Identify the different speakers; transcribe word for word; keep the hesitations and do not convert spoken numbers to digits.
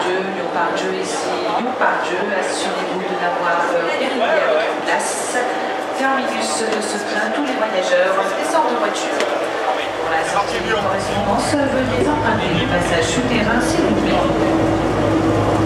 Speaker 1: Dieu, Lyon par Dieu ici, Lyon par Dieu, assurez-vous de n'avoir vérifié à votre place. Terminus de ce train, tous les voyageurs descendent de voiture. Pour la sortie de correspondance, veuillez emprunter le passage souterrain s'il vous plaît.